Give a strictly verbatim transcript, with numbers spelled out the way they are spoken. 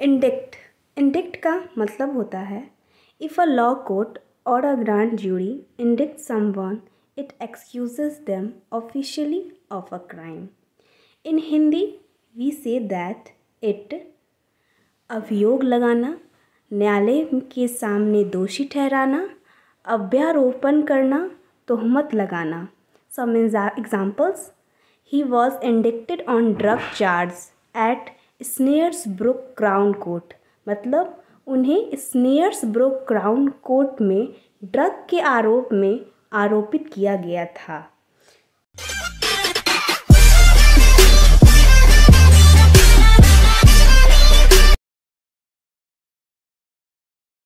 Indict indict का मतलब होता है इफ़ अ लॉ कोर्ट और a grand jury indict someone it excuses them officially of a crime. In Hindi we say that it अभियोग लगाना, न्यायालय के सामने दोषी ठहराना, अभ्यारोपण करना, तोहमत लगाना। Some examples, he was indicted on drug charge at Snaresbrook Crown Court, मतलब उन्हें स्नेयर्सब्रुक क्राउन कोर्ट में ड्रग के आरोप में आरोपित किया गया था।